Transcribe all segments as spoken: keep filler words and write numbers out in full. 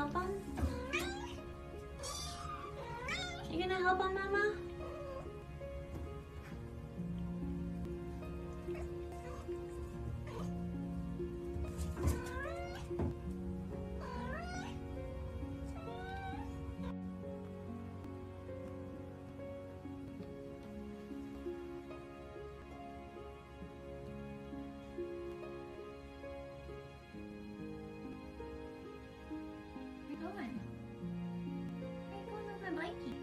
help him? You gonna help him, Mama? Going? Where are you going with my blankie?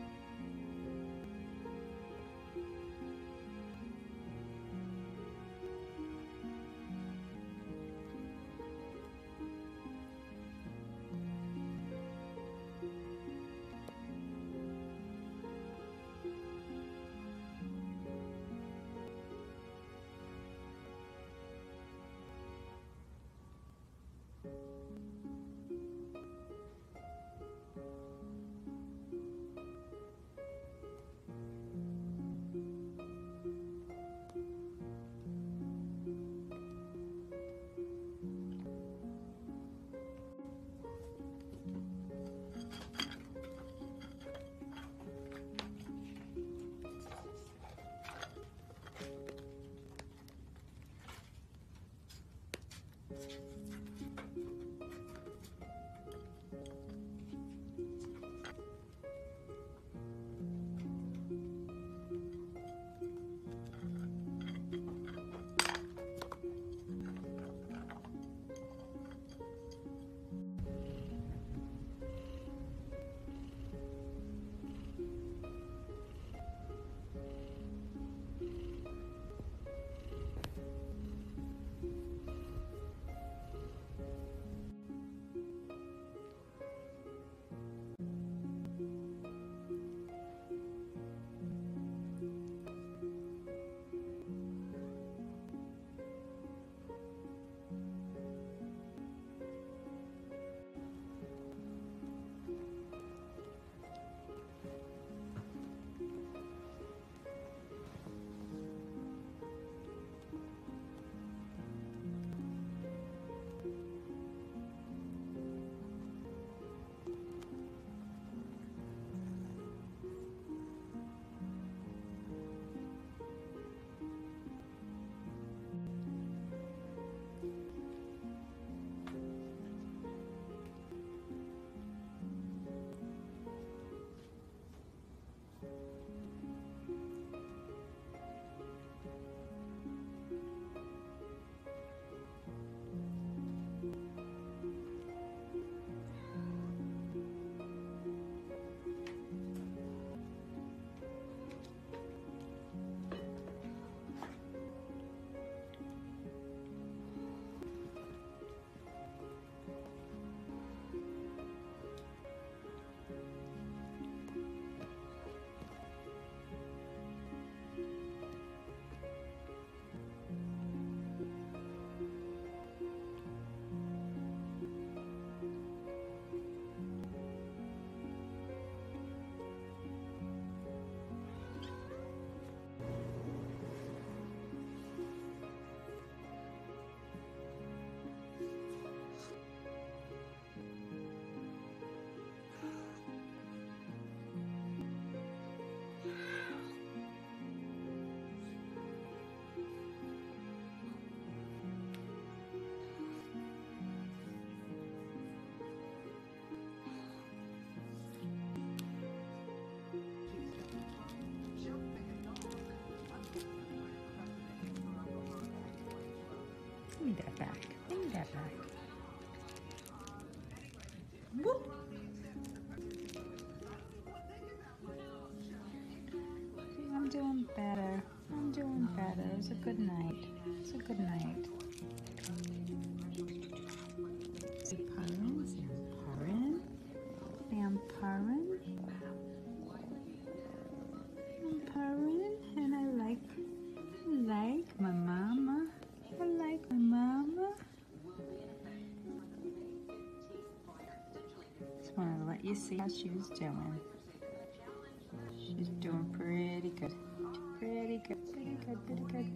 Give me that back. Give me that back. Whoop. I'm doing better. I'm doing better. It was a good night. It's a good night. Is it purring? Is it purring? I'm purring. I'm purring, and I like, like my mama. I like my mama. Just wanted to let you see how she was doing. She's doing pretty good. Pretty good, pretty good, pretty good.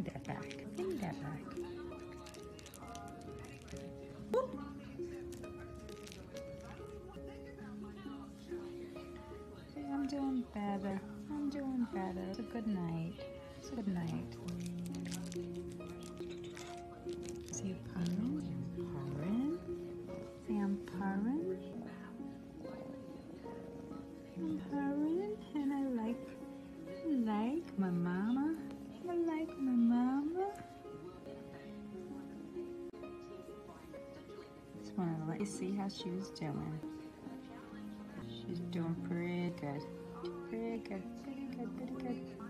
that back. Give me that back. Whoop. Okay, I'm doing better. I'm doing better. It's a good night. It's a good night. See you purring? Purring? See, I'm purring? I'm purring, and I like, like my mama. I like my mama. Just wanted to let you see how she was doing. She's doing pretty good. Pretty good, pretty good, pretty good.